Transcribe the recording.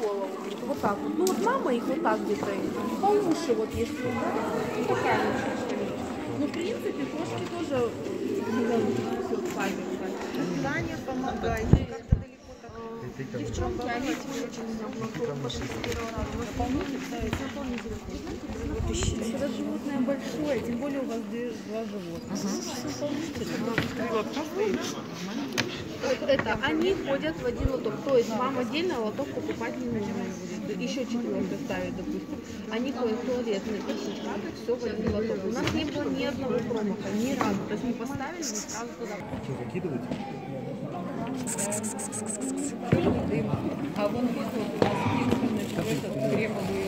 голову. Вот так вот. Ну вот мама их вот так где-то. По уши вот есть. Да? И такая лучше. Ну, в принципе, кошки тоже могут все спать. Таня, помогай. Как-то далеко так. Девчонки, они тебе очень много после первого раза. Наполнитель, ставите наполнитель. Это животное большое, тем более у вас два животных. Это они ходят в один лоток. То есть вам отдельно лоток покупать не нужно будет. Еще четвертый ставить, допустим. Они ходят в туалетный, все в один лоток. У нас не было ни одного промаха, ни разу. То есть мы поставили, мы сразу туда. Закидывать? А вон везут у нас единственный, что этот требовал